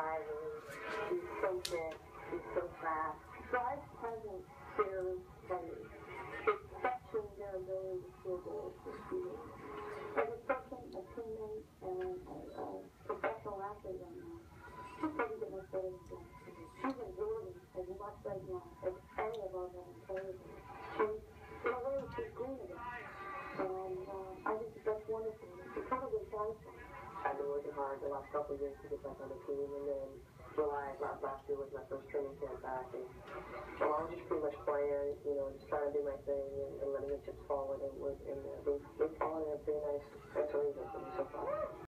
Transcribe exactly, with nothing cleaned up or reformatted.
driving. He's so fit. He's so fast. Drive's presence scares players. It questions their ability to score goals for speed. As a person, a teammate, and a, a professional athlete right now, just doesn't get much better than that. She's absorbing as much right now as any of our other players. She's, in a way, she's green again. And uh, I think that's wonderful. It's probably satisfying. I've been working hard the last couple of years to get back on the team, and then July last, last year was my first training camp back, and well, I was just pretty much playing, you know, just trying to do my thing and, and letting the chips fall, and, and, and uh, they've, they've fallen in a pretty nice, nice arrangement for me so far.